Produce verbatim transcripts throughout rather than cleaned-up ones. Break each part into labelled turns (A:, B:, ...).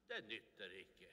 A: det nytter ikke.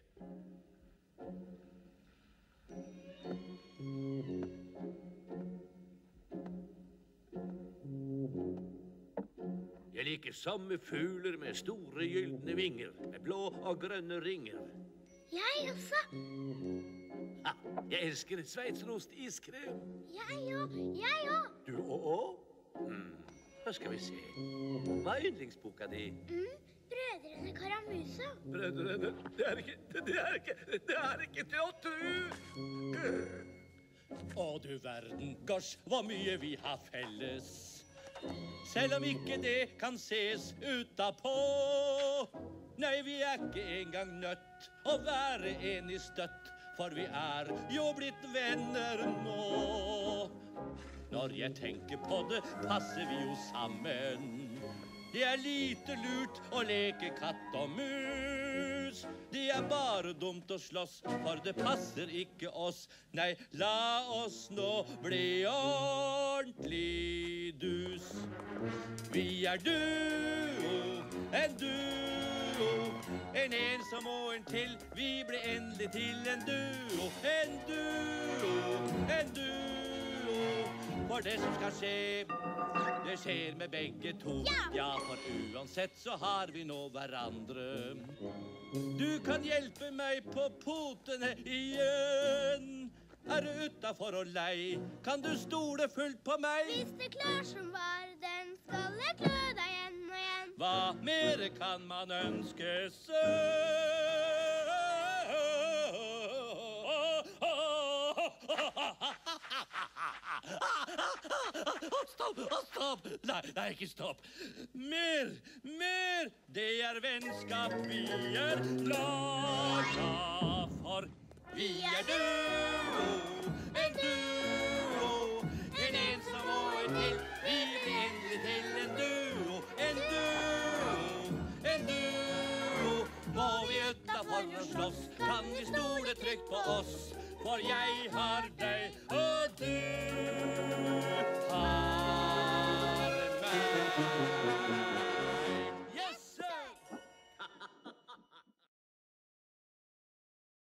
A: Jeg liker samme fugler med store gyldne vinger, med blå og grønne ringer.
B: Jeg også.
A: Ha, jeg elsker sveitserost iskrem.
B: Jeg òg, jeg òg.
A: Du òg? Hmm, hva skal vi se? Hva er yndlingsboka di?
B: Mm, Brødrene Karamuse.
A: Brødrene, det er ikke, det er ikke, det er ikke til å tro.
C: Å du verden, gosh, hvor mye vi har felles. Selv om ikke det kan ses utapå. Nei, vi er ikke engang nødt å være enig støtt, for vi er jo blitt venner nå. Når jeg tenker på det, passer vi jo sammen. Det er lite lurt å leke katt og mus. Det er bare dumt å slåss, for det passer ikke oss. Nei, la oss nå bli ordentlig dus. Vi er duo, en duo, en ensom og en til. Vi ble endelig til en duo, en duo, en duo. For det som skal skje, det skjer med begge to.
B: Ja.
C: Ja, for uansett så har vi nå hverandre. Du kan hjelpe meg på potene igjen. Er du utenfor og lei, kan du stole fullt på meg.
B: Hvis det klar som var, den skal jeg klø deg igjen og igjen.
C: Hva mer kan man ønske seg? Stopp, stopp! Nei, nei, ikke stopp. Mer, mer, det er vennskap vi er laga for. Vi er duo, en duo, en ensom og en til. Vi blir endelig til en duo, en duo, en duo. Må vi utenfor og slåss, kan vi stole trygt på oss, for jeg har deg og du.